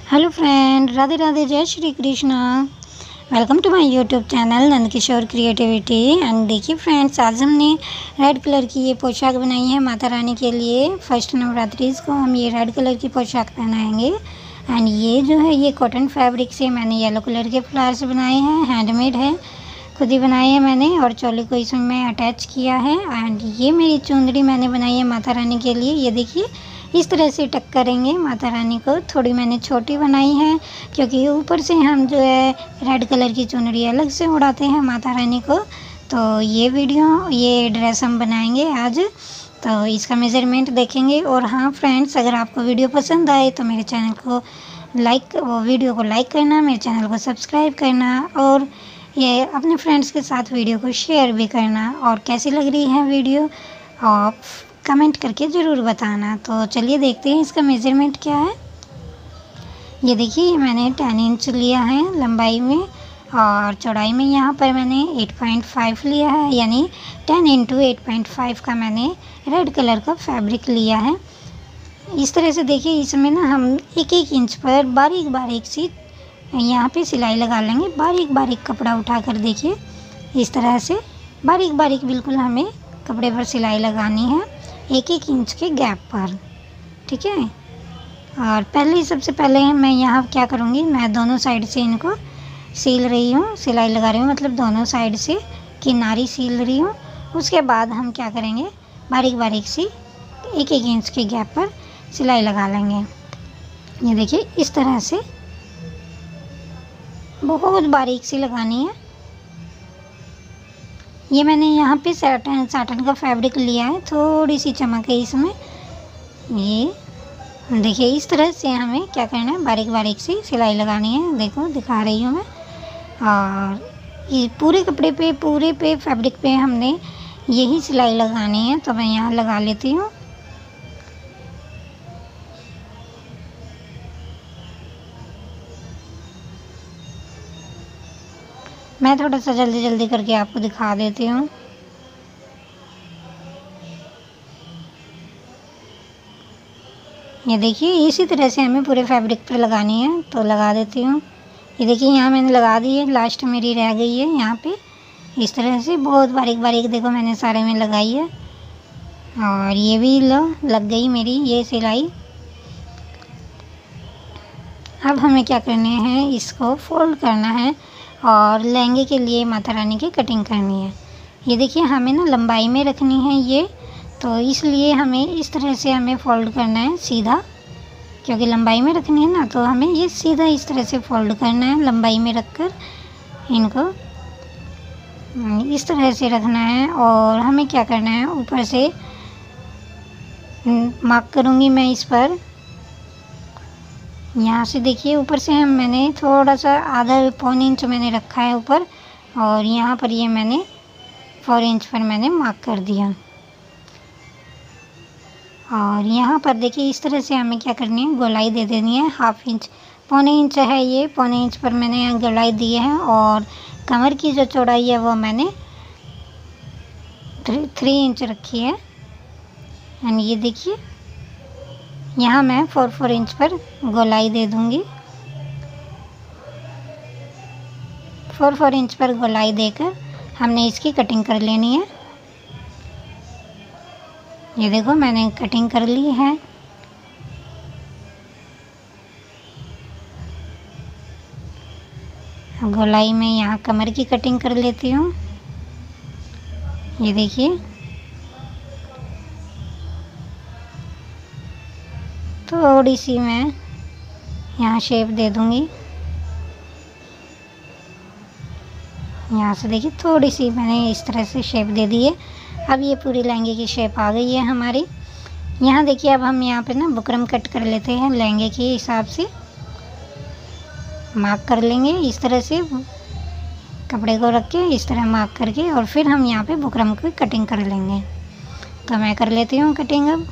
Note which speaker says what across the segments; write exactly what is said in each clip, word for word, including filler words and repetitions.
Speaker 1: Hello friend, Radhe Radhe, जय Shri Krishna. Welcome to my YouTube channel Nandkishore creativity. And देखिए friends, आज हमने रेड कलर की ये पोशाक बनाई है माता रानी के लिए। फर्स्ट नवरात्रि को हम ये रेड कलर की पोशाक पहनाएंगे। एंड ये जो है ये कॉटन फैब्रिक से मैंने येलो कलर के फ्लावर्स बनाए हैं, हैंडमेड है, खुद ही बनाए हैं मैंने। और चोली को इसमें मैं अटैच किया है। एंड ये मेरी चुंदड़ी मैंने बनाई है माता रानी के लिए। ये देखिए इस तरह से टक करेंगे माता रानी को। थोड़ी मैंने छोटी बनाई है क्योंकि ऊपर से हम जो है रेड कलर की चुनरी अलग से उड़ाते हैं माता रानी को। तो ये वीडियो ये ड्रेस हम बनाएंगे आज, तो इसका मेज़रमेंट देखेंगे। और हाँ फ्रेंड्स, अगर आपको वीडियो पसंद आए तो मेरे चैनल को लाइक वो वीडियो को लाइक करना, मेरे चैनल को सब्सक्राइब करना और ये अपने फ्रेंड्स के साथ वीडियो को शेयर भी करना। और कैसी लग रही है वीडियो आप कमेंट करके ज़रूर बताना। तो चलिए देखते हैं इसका मेज़रमेंट क्या है। ये देखिए मैंने टेन इंच लिया है लंबाई में और चौड़ाई में यहाँ पर मैंने एट पॉइंट फाइव लिया है, यानी ten into eight point five का मैंने रेड कलर का फैब्रिक लिया है। इस तरह से देखिए इसमें ना हम एक एक इंच पर बारीक बारीक सी यहाँ पे सिलाई लगा लेंगे। बारीक बारीक कपड़ा उठाकर देखिए इस तरह से बारीक बारीक बिल्कुल हमें कपड़े पर सिलाई लगानी है, एक एक इंच के गैप पर, ठीक है। और पहले सबसे पहले मैं यहाँ क्या करूँगी, मैं दोनों साइड से इनको सील रही हूँ, सिलाई लगा रही हूँ, मतलब दोनों साइड से किनारी सील रही हूँ। उसके बाद हम क्या करेंगे, बारीक बारीक सी एक एक इंच के गैप पर सिलाई लगा लेंगे। ये देखिए इस तरह से बहुत बारीक सी लगानी है। ये मैंने यहाँ पे साटन साटन का फैब्रिक लिया है, थोड़ी सी चमक है इसमें। ये देखिए इस तरह से हमें क्या करना है, बारीक बारीक सी सिलाई लगानी है। देखो दिखा रही हूँ मैं। और ये पूरे कपड़े पे पूरे पे फैब्रिक पे हमने यही सिलाई लगानी है। तो मैं यहाँ लगा लेती हूँ। मैं थोड़ा सा जल्दी जल्दी करके आपको दिखा देती हूँ। ये देखिए इसी तरह से हमें पूरे फैब्रिक पे लगानी है, तो लगा देती हूँ। ये देखिए यहाँ मैंने लगा दी है, लास्ट मेरी रह गई है यहाँ पे। इस तरह से बहुत बारीक बारीक देखो मैंने सारे में लगाई है। और ये भी लो लग गई मेरी ये सिलाई। अब हमें क्या करने हैं, इसको फोल्ड करना है और लहंगे के लिए माता रानी की कटिंग करनी है। ये देखिए हमें ना लंबाई में रखनी है ये, तो इसलिए हमें इस तरह से हमें फोल्ड करना है सीधा, क्योंकि लंबाई में रखनी है ना, तो हमें ये सीधा इस तरह से फोल्ड करना है। लंबाई में रखकर इनको इस तरह से रखना है। और हमें क्या करना है, ऊपर से मार्क करूँगी मैं इस पर। यहाँ से देखिए ऊपर से हम मैंने थोड़ा सा आधा पौन इंच मैंने रखा है ऊपर, और यहाँ पर ये मैंने फोर इंच पर मैंने मार्क कर दिया। और यहाँ पर देखिए इस तरह से हमें क्या करनी है, गोलाई दे देनी है हाफ इंच, पौने इंच है ये, पौने इंच पर मैंने यहाँ गोलाई दी है। और कमर की जो चौड़ाई है वो मैंने थ्री थ्री इंच रखी है। एंड ये देखिए यहाँ मैं फोर फोर इंच पर गोलाई दे दूँगी। फोर फोर इंच पर गोलाई देकर हमने इसकी कटिंग कर लेनी है। ये देखो मैंने कटिंग कर ली है। गोलाई में यहाँ कमर की कटिंग कर लेती हूँ। ये देखिए थोड़ी सी मैं यहाँ शेप दे दूँगी। यहाँ से देखिए थोड़ी सी मैंने इस तरह से शेप दे दी है। अब ये पूरी लहंगे की शेप आ गई है हमारी। यहाँ देखिए अब हम यहाँ पे ना बुकरम कट कर लेते हैं, लहंगे के हिसाब से मार्क कर लेंगे। इस तरह से कपड़े को रख के इस तरह मार्क करके और फिर हम यहाँ पे बुकरम की कटिंग कर लेंगे। तो मैं कर लेती हूँ कटिंग अब।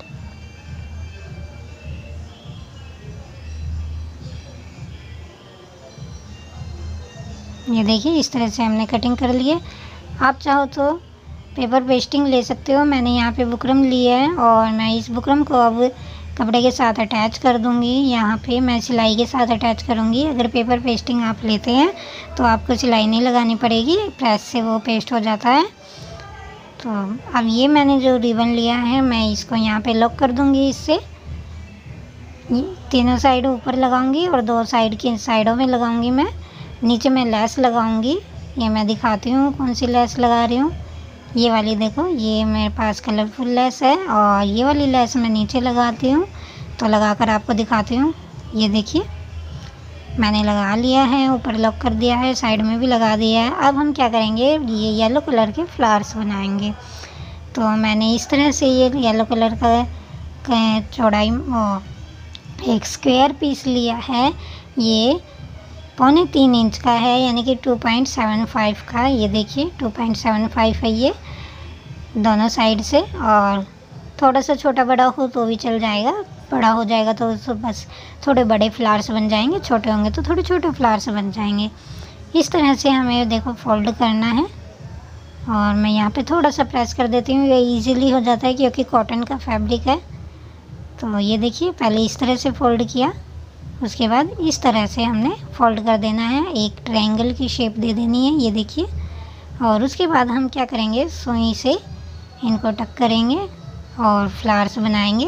Speaker 1: ये देखिए इस तरह से हमने कटिंग कर ली है। आप चाहो तो पेपर पेस्टिंग ले सकते हो। मैंने यहाँ पे बुकरम ली है और मैं इस बुकरम को अब कपड़े के साथ अटैच कर दूंगी। यहाँ पे मैं सिलाई के साथ अटैच करूँगी। अगर पेपर पेस्टिंग आप लेते हैं तो आपको सिलाई नहीं लगानी पड़ेगी, प्रेस से वो पेस्ट हो जाता है। तो अब ये मैंने जो रिबन लिया है मैं इसको यहाँ पे लॉक कर दूंगी। इससे तीनों साइड ऊपर लगाऊंगी और दो साइड की साइडों में लगाऊंगी। मैं नीचे में लेस लगाऊंगी। ये मैं दिखाती हूँ कौन सी लेस लगा रही हूँ। ये वाली देखो, ये मेरे पास कलरफुल लेस है और ये वाली लेस मैं नीचे लगाती हूँ। तो लगाकर आपको दिखाती हूँ। ये देखिए मैंने लगा लिया है, ऊपर लॉक कर दिया है, साइड में भी लगा दिया है। अब हम क्या करेंगे, ये येलो कलर के फ्लावर्स बनाएंगे। तो मैंने इस तरह से ये येलो कलर का चौड़ाई एक स्क्वायर पीस लिया है। ये पौने तीन इंच का है, यानी कि टू पॉइंट सेवन फाइव का। ये देखिए टू पॉइंट सेवन फाइव है ये दोनों साइड से। और थोड़ा सा छोटा बड़ा हो तो भी चल जाएगा, बड़ा हो जाएगा तो, तो बस थोड़े बड़े फ्लावर्स बन जाएंगे, छोटे होंगे तो थोड़े छोटे फ्लावर्स बन जाएंगे। इस तरह से हमें देखो फोल्ड करना है। और मैं यहाँ पे थोड़ा सा प्रेस कर देती हूँ, ये इजीली हो जाता है क्योंकि कॉटन का फैब्रिक है। तो ये देखिए पहले इस तरह से फोल्ड किया, उसके बाद इस तरह से हमने फोल्ड कर देना है, एक ट्रायंगल की शेप दे देनी है। ये देखिए। और उसके बाद हम क्या करेंगे, सुई से इनको टक करेंगे और फ्लावर्स बनाएंगे।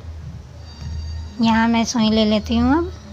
Speaker 1: यहाँ मैं सुई ले लेती हूँ।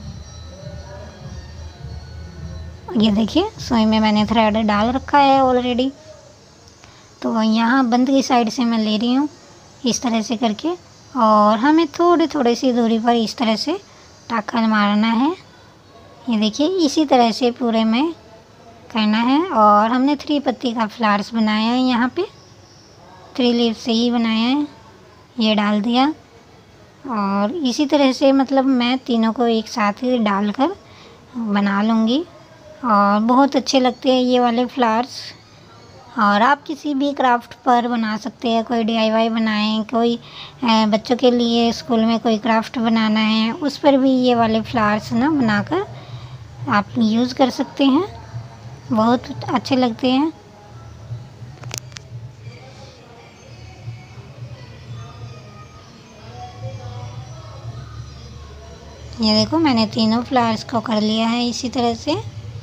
Speaker 1: अब ये देखिए सुई में मैंने थ्रेड डाल रखा है ऑलरेडी। तो यहाँ बंद की साइड से मैं ले रही हूँ इस तरह से करके, और हमें थोड़ी थोड़ी सी दूरी पर इस तरह से टाका मारना है। ये देखिए इसी तरह से पूरे में करना है। और हमने थ्री पत्ती का फ्लावर्स बनाया है, यहाँ पे थ्री लीव से ही बनाया है। ये डाल दिया और इसी तरह से मतलब मैं तीनों को एक साथ ही डालकर बना लूँगी। और बहुत अच्छे लगते हैं ये वाले फ्लावर्स। और आप किसी भी क्राफ्ट पर बना सकते हैं, कोई डीआईवाई बनाएं, कोई बच्चों के लिए स्कूल में कोई क्राफ्ट बनाना है उस पर भी ये वाले फ्लावर्स ना बनाकर आप यूज़ कर सकते हैं, बहुत अच्छे लगते हैं। ये देखो मैंने तीनों फ्लावर्स को कर लिया है इसी तरह से।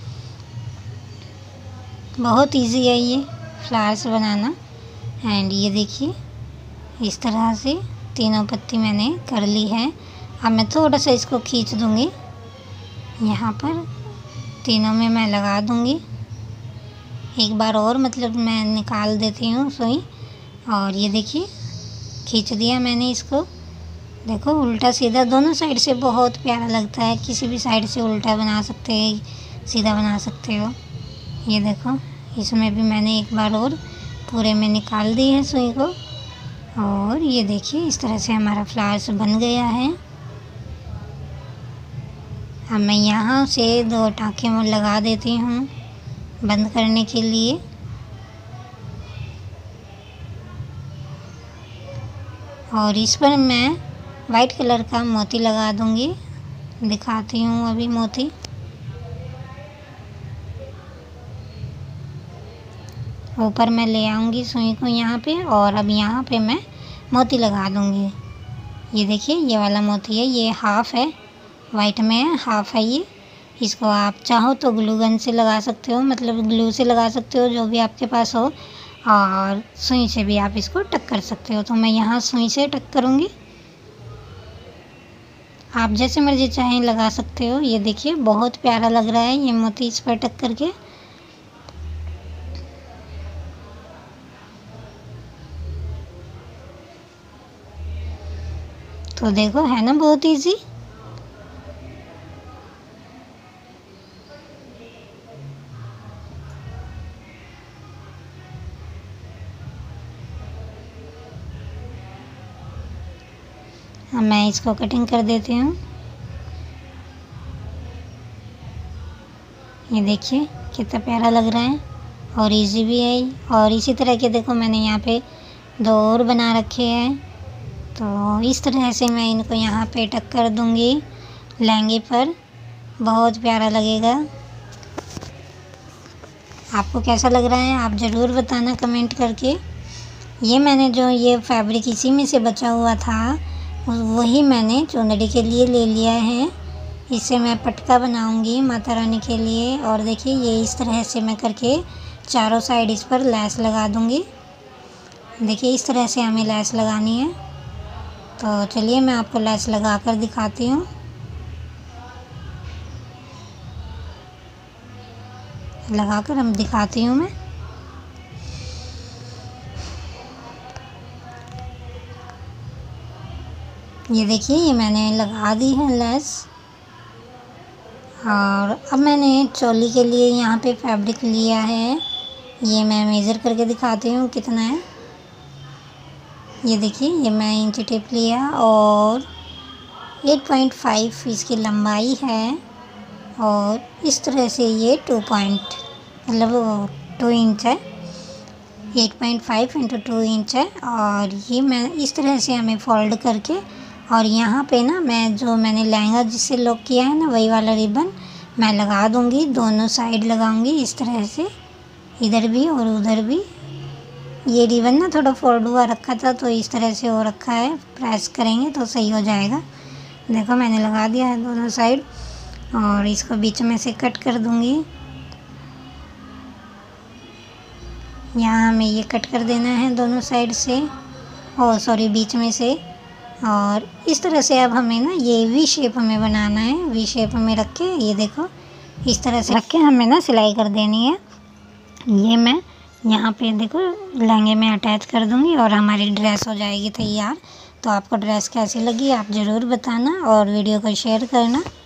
Speaker 1: बहुत इजी है ये फ्लावर्स बनाना। एंड ये देखिए इस तरह से तीनों पत्ती मैंने कर ली है। अब मैं थोड़ा सा इसको खींच दूँगी, यहाँ पर तीनों में मैं लगा दूँगी एक बार और, मतलब मैं निकाल देती हूँ सुई। और ये देखिए खींच दिया मैंने इसको। देखो उल्टा सीधा दोनों साइड से बहुत प्यारा लगता है। किसी भी साइड से उल्टा बना सकते हैं, सीधा बना सकते हो। ये देखो इसमें भी मैंने एक बार और पूरे में निकाल दी है सुई को। और ये देखिए इस तरह से हमारा फ्लावर्स बन गया है। अब मैं यहाँ से दो टाँके में लगा देती हूँ बंद करने के लिए। और इस पर मैं वाइट कलर का मोती लगा दूँगी, दिखाती हूँ अभी मोती। ऊपर मैं ले आऊँगी सुई को यहाँ पे, और अब यहाँ पे मैं मोती लगा दूँगी। ये देखिए ये वाला मोती है, ये हाफ़ है, वाइट में है, हाफ़ है ये। इसको आप चाहो तो ग्लू गन से लगा सकते हो, मतलब ग्लू से लगा सकते हो जो भी आपके पास हो, और सुई से भी आप इसको टक कर सकते हो। तो मैं यहाँ सुई से टक करूँगी, आप जैसे मर्जी चाहें लगा सकते हो। ये देखिए बहुत प्यारा लग रहा है ये मोती इस पर टक करके। तो देखो है ना बहुत इजी। अब मैं इसको कटिंग कर देती हूँ। ये देखिए कितना प्यारा लग रहा है और इजी भी है। और इसी तरह के देखो मैंने यहाँ पे दो और बना रखे हैं। तो इस तरह से मैं इनको यहाँ पे टक कर दूँगी लहंगे पर, बहुत प्यारा लगेगा। आपको कैसा लग रहा है आप ज़रूर बताना कमेंट करके। ये मैंने जो ये फैब्रिक इसी में से बचा हुआ था, वही मैंने चुंदड़ी के लिए ले लिया है। इससे मैं पटका बनाऊंगी माता रानी के लिए। और देखिए ये इस तरह से मैं करके चारों साइड इस पर लैस लगा दूंगी। देखिए इस तरह से हमें लैस लगानी है। तो चलिए मैं आपको लैस लगा कर दिखाती हूँ। लगाकर हम दिखाती हूँ मैं। ये देखिए ये मैंने लगा दी है लैस। और अब मैंने चोली के लिए यहाँ पे फैब्रिक लिया है। ये मैं मेज़र करके दिखाती हूँ कितना है। ये देखिए ये मैं इंच टेप लिया और आठ पॉइंट पाँच इसकी लंबाई है। और इस तरह से ये टू पॉइंट मतलब टू इंच है। आठ पॉइंट पाँच इंटू टू इंच है। और ये मैं इस तरह से हमें फोल्ड करके और यहाँ पे ना मैं जो मैंने लहंगा जिससे लॉक किया है ना वही वाला रिबन मैं लगा दूँगी। दोनों साइड लगाऊंगी इस तरह से, इधर भी और उधर भी। ये रिबन ना थोड़ा फोल्ड हुआ रखा था तो इस तरह से हो रखा है। प्रेस करेंगे तो सही हो जाएगा। देखो मैंने लगा दिया है दोनों साइड। और इसको बीच में से कट कर दूँगी। यहाँ हमें ये कट कर देना है दोनों साइड से, और सॉरी बीच में से। और इस तरह से अब हमें ना ये वी शेप हमें बनाना है। वी शेप में रख के ये देखो इस तरह से रख के हमें ना सिलाई कर देनी है। ये मैं यहाँ पे देखो लहंगे में अटैच कर दूँगी और हमारी ड्रेस हो जाएगी तैयार। तो आपको ड्रेस कैसी लगी आप ज़रूर बताना और वीडियो को शेयर करना।